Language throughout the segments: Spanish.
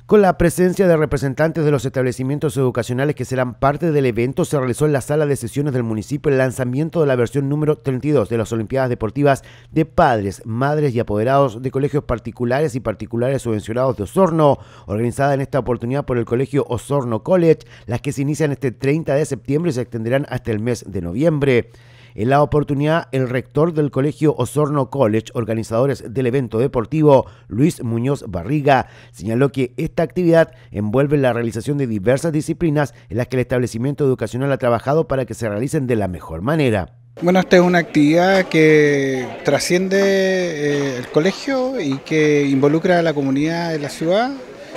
Con la presencia de representantes de los establecimientos educacionales que serán parte del evento, se realizó en la sala de sesiones del municipio el lanzamiento de la versión número 32 de las Olimpiadas Deportivas de padres, madres y apoderados de colegios particulares y particulares subvencionados de Osorno, organizada en esta oportunidad por el Colegio Osorno College, las que se inician este 30 de septiembre y se extenderán hasta el mes de noviembre. En la oportunidad, el rector del Colegio Osorno College, organizadores del evento deportivo, Luis Muñoz Barriga, señaló que esta actividad envuelve la realización de diversas disciplinas en las que el establecimiento educacional ha trabajado para que se realicen de la mejor manera. Bueno, esta es una actividad que trasciende el colegio y que involucra a la comunidad de la ciudad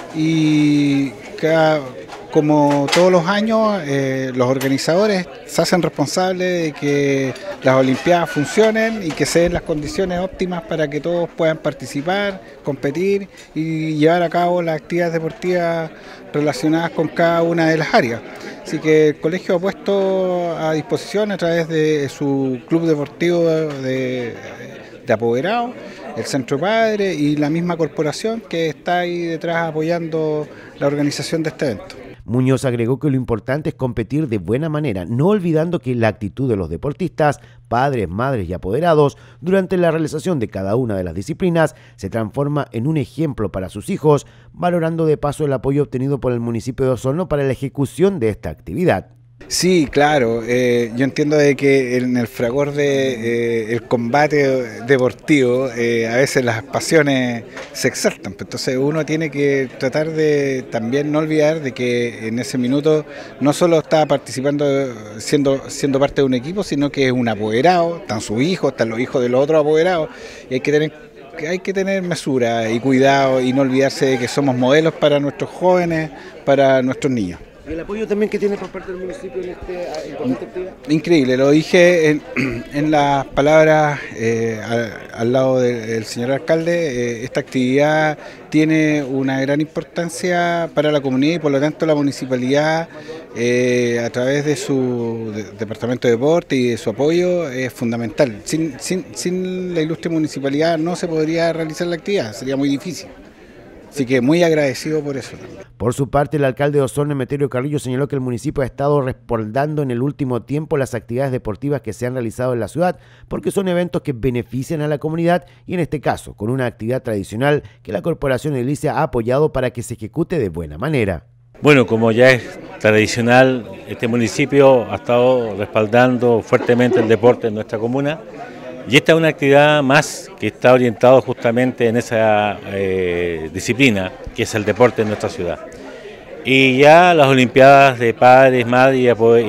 y como todos los años, los organizadores se hacen responsables de que las Olimpiadas funcionen y que se den las condiciones óptimas para que todos puedan participar, competir y llevar a cabo las actividades deportivas relacionadas con cada una de las áreas. Así que el colegio ha puesto a disposición a través de su club deportivo de apoderados, el Centro Padre y la misma corporación que está ahí detrás apoyando la organización de este evento. Muñoz agregó que lo importante es competir de buena manera, no olvidando que la actitud de los deportistas, padres, madres y apoderados, durante la realización de cada una de las disciplinas, se transforma en un ejemplo para sus hijos, valorando de paso el apoyo obtenido por el municipio de Osorno para la ejecución de esta actividad. Sí, claro, yo entiendo de que en el fragor de el combate deportivo a veces las pasiones se exaltan, entonces uno tiene que tratar de también no olvidar de que en ese minuto no solo está participando siendo parte de un equipo, sino que es un apoderado, están sus hijos, están los hijos de los otros apoderados y hay que tener mesura y cuidado y no olvidarse de que somos modelos para nuestros jóvenes, para nuestros niños. ¿Y el apoyo también que tiene por parte del municipio en esta importante actividad? Increíble, lo dije en las palabras al lado del señor alcalde. Esta actividad tiene una gran importancia para la comunidad y por lo tanto la municipalidad a través de su departamento de deporte y de su apoyo es fundamental. Sin la ilustre municipalidad no se podría realizar la actividad, sería muy difícil. Así que muy agradecido por eso también. Por su parte, el alcalde de Osorno, Emeterio Carrillo, señaló que el municipio ha estado respaldando en el último tiempo las actividades deportivas que se han realizado en la ciudad, porque son eventos que benefician a la comunidad y en este caso, con una actividad tradicional que la Corporación Edilicia ha apoyado para que se ejecute de buena manera. Bueno, como ya es tradicional, este municipio ha estado respaldando fuertemente el deporte en nuestra comuna. Y esta es una actividad más que está orientada justamente en esa disciplina, que es el deporte en nuestra ciudad. Y ya las Olimpiadas de padres, madres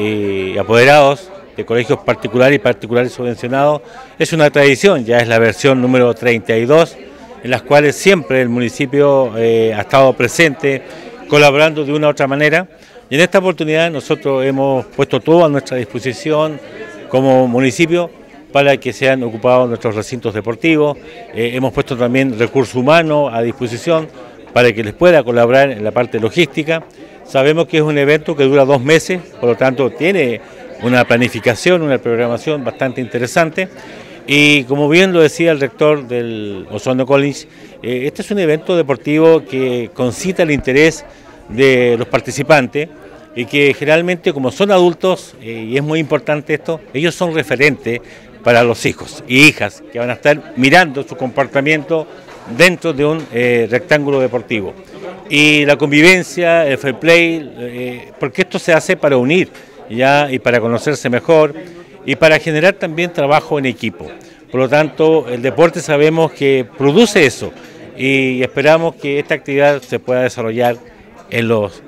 y apoderados de colegios particulares y particulares subvencionados es una tradición, ya es la versión número 32, en las cuales siempre el municipio ha estado presente, colaborando de una u otra manera. Y en esta oportunidad nosotros hemos puesto todo a nuestra disposición como municipio, para que sean ocupados nuestros recintos deportivos. Hemos puesto también recursos humanos a disposición para que les pueda colaborar en la parte logística. Sabemos que es un evento que dura 2 meses, por lo tanto tiene una planificación, una programación bastante interesante. Y como bien lo decía el rector del Osorno College, este es un evento deportivo que concita el interés de los participantes y que generalmente, como son adultos, y es muy importante esto, ellos son referentes para los hijos y hijas que van a estar mirando su comportamiento dentro de un rectángulo deportivo. Y la convivencia, el fair play, porque esto se hace para unir ya y para conocerse mejor y para generar también trabajo en equipo. Por lo tanto, el deporte sabemos que produce eso y esperamos que esta actividad se pueda desarrollar en los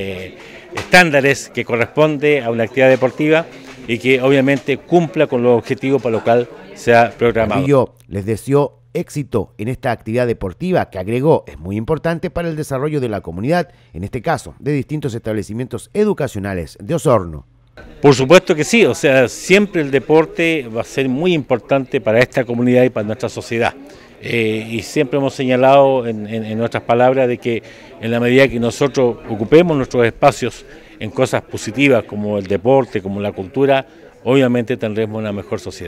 estándares que corresponde a una actividad deportiva y que obviamente cumpla con los objetivos para los cuales se ha programado. Carrillo les deseó éxito en esta actividad deportiva que, agregó, es muy importante para el desarrollo de la comunidad, en este caso de distintos establecimientos educacionales de Osorno. Por supuesto que sí, o sea, siempre el deporte va a ser muy importante para esta comunidad y para nuestra sociedad. Y siempre hemos señalado en nuestras palabras de que en la medida que nosotros ocupemos nuestros espacios en cosas positivas como el deporte, como la cultura, obviamente tendremos una mejor sociedad.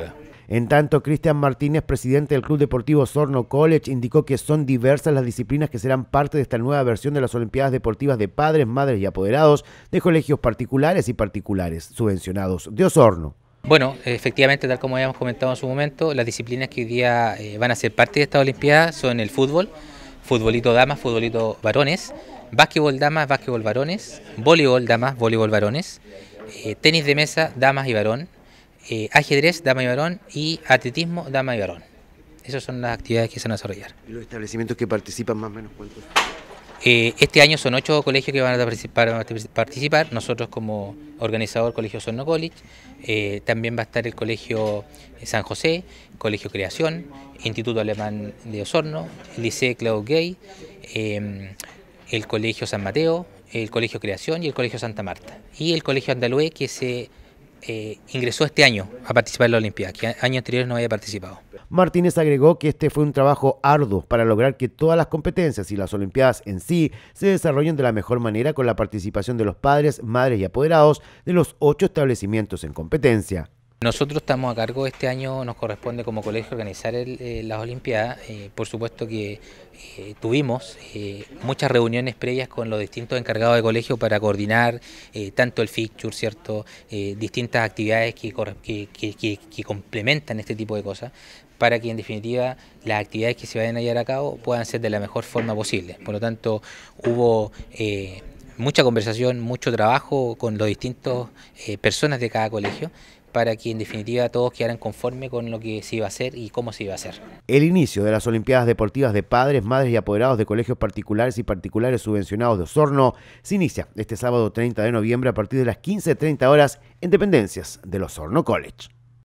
En tanto, Cristian Martínez, presidente del Club Deportivo Osorno College, indicó que son diversas las disciplinas que serán parte de esta nueva versión de las Olimpiadas Deportivas de padres, madres y apoderados de colegios particulares y particulares subvencionados de Osorno. Bueno, efectivamente, tal como habíamos comentado en su momento, las disciplinas que hoy día van a ser parte de esta Olimpiada son el fútbol, futbolito damas, futbolito varones, básquetbol damas, básquetbol varones, voleibol damas, voleibol varones, tenis de mesa, damas y varón, ajedrez, dama y varón, y atletismo, dama y varón. Esas son las actividades que se van a desarrollar. ¿Y los establecimientos que participan más o menos cuántos? Este año son 8 colegios que van a participar. Nosotros como organizador Colegio Osorno College, también va a estar el Colegio San José, Colegio Creación, Instituto Alemán de Osorno, el Liceo Claude Gay, el Colegio San Mateo, el Colegio Creación y el Colegio Santa Marta. Y el Colegio Andalúe, que se ingresó este año a participar en la Olimpiada, que años anteriores no había participado. Martínez agregó que este fue un trabajo arduo para lograr que todas las competencias y las Olimpiadas en sí se desarrollen de la mejor manera con la participación de los padres, madres y apoderados de los 8 establecimientos en competencia. Nosotros estamos a cargo, este año nos corresponde como colegio organizar las Olimpiadas. Por supuesto que tuvimos muchas reuniones previas con los distintos encargados de colegio para coordinar tanto el fixture, ¿cierto? Distintas actividades que complementan este tipo de cosas, para que en definitiva las actividades que se vayan a llevar a cabo puedan ser de la mejor forma posible. Por lo tanto, hubo mucha conversación, mucho trabajo con los distintos personas de cada colegio, para que en definitiva todos quedaran conformes con lo que se iba a hacer y cómo se iba a hacer. El inicio de las Olimpiadas Deportivas de padres, madres y apoderados de colegios particulares y particulares subvencionados de Osorno se inicia este sábado 30 de noviembre a partir de las 15:30 horas en dependencias del Osorno College.